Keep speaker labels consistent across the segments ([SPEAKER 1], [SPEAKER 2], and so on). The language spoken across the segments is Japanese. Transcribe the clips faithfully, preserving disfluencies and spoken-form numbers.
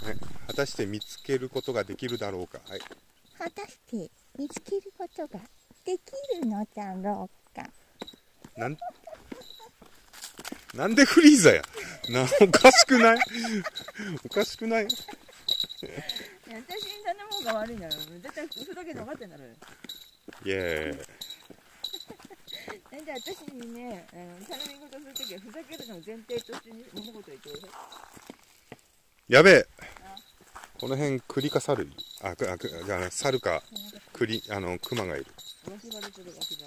[SPEAKER 1] はい、果たして見つけることができるだろうか。はい、
[SPEAKER 2] 果たして見つけることができるのだろうか。
[SPEAKER 1] なん、なんでフリーザや。な、おかしくないおかしくない
[SPEAKER 3] 私に頼む方が悪いのよ。絶対嘘だけで分かってんだろよ。
[SPEAKER 1] イエーイ。
[SPEAKER 3] なんで私にね、あの頼み事するときはふざけるのを前提として物事言ってください。
[SPEAKER 1] やべえ。この辺栗か猿いる。あ、くあくあ猿か栗、あの熊がいる。
[SPEAKER 3] 脇腹とる脇腹。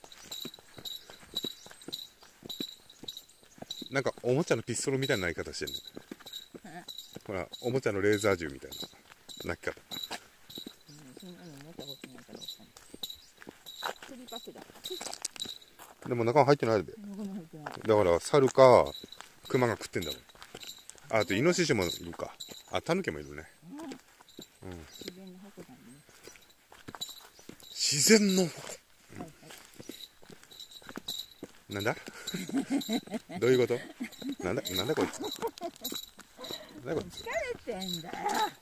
[SPEAKER 1] なんかおもちゃのピストルみたいな鳴き方してるね。ほら、おもちゃのレーザー銃みたいな鳴き方。
[SPEAKER 3] うん、そんなの持ったことないからわかんない。栗パクだ。
[SPEAKER 1] でも中は入ってないで。
[SPEAKER 3] 中に入ってない。
[SPEAKER 1] だから猿か熊が食ってんだろう。あ、あとイノシシもいるか。あ、タヌキもいるね。
[SPEAKER 3] うん。自然の箱だね。
[SPEAKER 1] 自然の、
[SPEAKER 3] はいはい。
[SPEAKER 1] なんだどういうことなんだなんだこいつ。なんだこいつ。
[SPEAKER 3] 疲れてんだよ。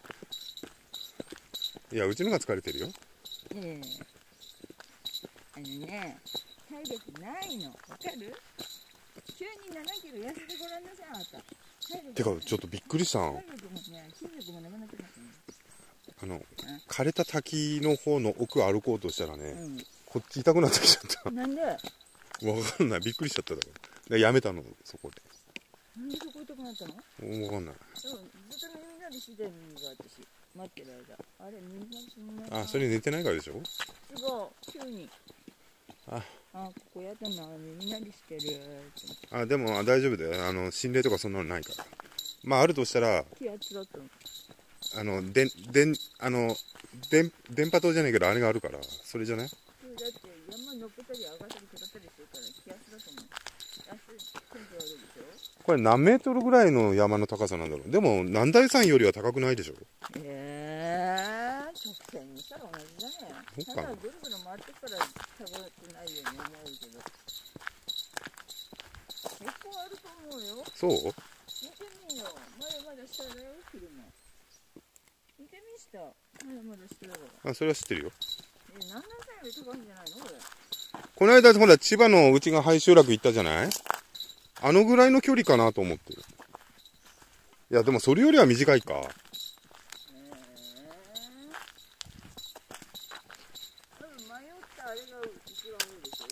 [SPEAKER 1] いや、うちのが疲れてるよ。
[SPEAKER 3] ええ。あのね、体力ないの。わかる？急にななキロ痩せてごらんなさい、あなた。
[SPEAKER 1] てか、ちょっとびっくりしたん。
[SPEAKER 3] 体力もね、筋力もなくなってますね。
[SPEAKER 1] あの、枯れた滝の方の奥歩こうとしたらね、
[SPEAKER 3] うん、
[SPEAKER 1] こっち痛くなってきちゃった。
[SPEAKER 3] なんで？
[SPEAKER 1] わかんない。びっくりしちゃっただろ。でやめたの、そこで。
[SPEAKER 3] なんでそこ痛くなったの？
[SPEAKER 1] わかんない。
[SPEAKER 3] うん、ずっと耳鳴りしてるのが私、待ってる間。あれ、耳鳴りしないな。
[SPEAKER 1] あ、それ寝てないからでしょ？
[SPEAKER 3] 違う、急に。
[SPEAKER 1] あ、
[SPEAKER 3] あ、ここやだな、耳鳴りしてる。
[SPEAKER 1] あ、でも大丈夫だよ。あの、心霊とかそんなのないから。まあ、あるとしたら、
[SPEAKER 3] 気圧だったの。
[SPEAKER 1] あの、でん、でん、あの、でん、電波塔じゃないけど、あれがあるから、それじゃない？
[SPEAKER 3] だって山に乗っけたり上がったり下ったりするから気圧だと思う。安い天気悪いでしょ？
[SPEAKER 1] これ何メートルぐらいの山の高さなんだろう。でも、南大山よりは高くないでしょ？
[SPEAKER 3] えー、直線にしたら同じだね。
[SPEAKER 1] そうかな。
[SPEAKER 3] ただぐるぐる回ってから高くないように思うけど。結構あると思うよ。
[SPEAKER 1] そう？
[SPEAKER 3] 見てみよう。まだまだ下だよ、昼間。見てみした。まだまだ下だから。
[SPEAKER 1] あ、それは知ってるよ。
[SPEAKER 3] え、南大山より高いんじゃないのこれ。
[SPEAKER 1] この間、ほら、千葉のうちが廃集落行ったじゃない？あのぐらいの距離かなと思ってる。いや、でもそれよりは短いか。
[SPEAKER 3] えー、多分迷ったあれが一番多いでしょ？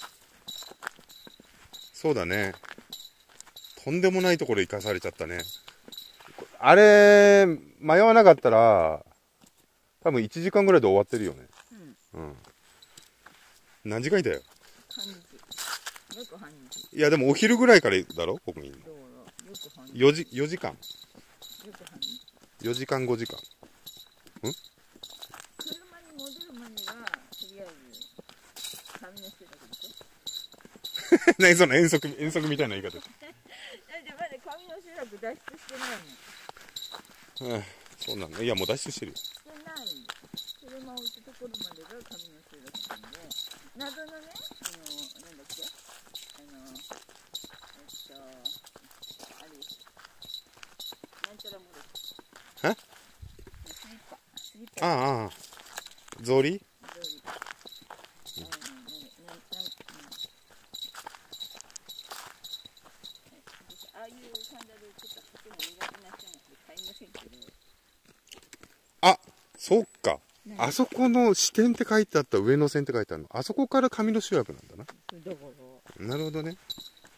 [SPEAKER 1] そうだね。とんでもないところ行かされちゃったね。あれ、迷わなかったら、多分いちじかんぐらいで終わってるよね。うん。うん。何時間いたよ。
[SPEAKER 3] 半日。よく半日。
[SPEAKER 1] いや、でもお昼ぐらいからだろここに。
[SPEAKER 3] だから、よく半日。
[SPEAKER 1] よじ、よじかん。
[SPEAKER 3] よく半日。
[SPEAKER 1] よじかん、ごじかん。
[SPEAKER 3] 車に戻るまでが、とりあえず、旅のしてたけどしょ？
[SPEAKER 1] 何その遠足、遠足みたいな言い方。
[SPEAKER 3] だってまだ上の集落脱出してないの。
[SPEAKER 1] うん、そうなの。いや、もう脱出してるよ。
[SPEAKER 3] してない。車を置いたところまでが上の集落なんで、謎のね、あの、なんだっけあの、えっと、あれ、なんちゃらもです。
[SPEAKER 1] え？
[SPEAKER 3] スリッパ。スリッパ。
[SPEAKER 1] ああ、ああ。草履？
[SPEAKER 3] 通り。あの、なんなんなんああいうサンダルをちょっと履くの苦手な人なんで買いませんけど。
[SPEAKER 1] あ、そっか。あそこの支店って書いてあった上野線って書いてあるの。あそこから上の集落なんだな。
[SPEAKER 3] だから。
[SPEAKER 1] なるほどね。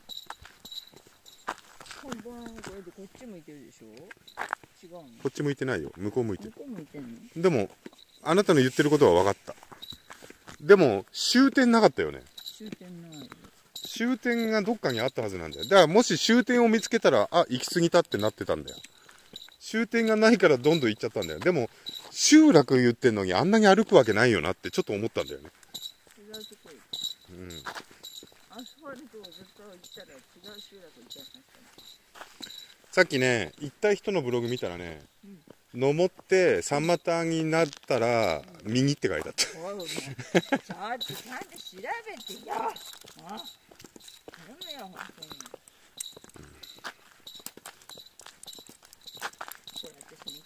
[SPEAKER 3] 看板これでこっち向いてるでしょ？違うの？
[SPEAKER 1] こっち向いてないよ。向こう向いてる。
[SPEAKER 3] 向こう向いてんの？
[SPEAKER 1] でも、あなたの言ってることは分かった。でも、終点なかったよね。
[SPEAKER 3] 終点ない。
[SPEAKER 1] 終点がどっかにあったはずなんだよ。だからもし終点を見つけたら、あ、行き過ぎたってなってたんだよ。終点がないからどんどん行っちゃったんだよ。でも、集落言ってんのにあんなに歩くわけないよなってちょっと思ったんだよね。
[SPEAKER 3] 違うとこ行く。
[SPEAKER 1] うん。
[SPEAKER 3] アスファルトをずっと行ったら違う集落行っちゃいましたね。
[SPEAKER 1] さっきね、行った人のブログ見たらね、うん、登って三股になったら、うん、右って書いてあった。
[SPEAKER 3] おいおい、ちょっとちゃんと調べてよ。あ、頼むよ、本当に。これ私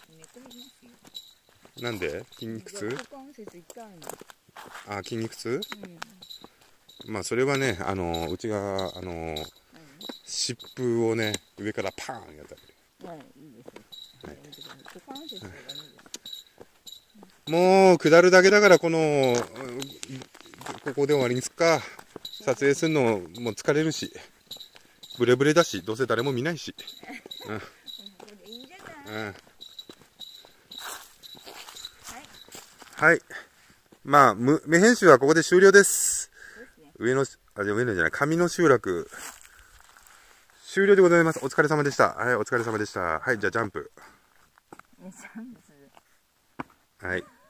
[SPEAKER 1] なんで筋肉痛？
[SPEAKER 3] 股関節痛いの。
[SPEAKER 1] あ、筋肉痛？
[SPEAKER 3] うん。
[SPEAKER 1] まあそれはね、あのうちがあの湿布をね上からパーンやった。
[SPEAKER 3] はい、いいです。はい、股関節がいいです。
[SPEAKER 1] もう下るだけだからこのうんここで終わりにすっか。撮影するのもう疲れるし、ブレブレだし、どうせ誰も見ないし。うん。
[SPEAKER 3] これいいじゃない。
[SPEAKER 1] うん。はい。まあ、無目編集はここで終了です。上の、あ、じゃ上のじゃない、上の集落。終了でございます。お疲れ様でした。はい、お疲れ様でした。はい、じゃあジャンプ。
[SPEAKER 3] ジャンプする。
[SPEAKER 1] はい。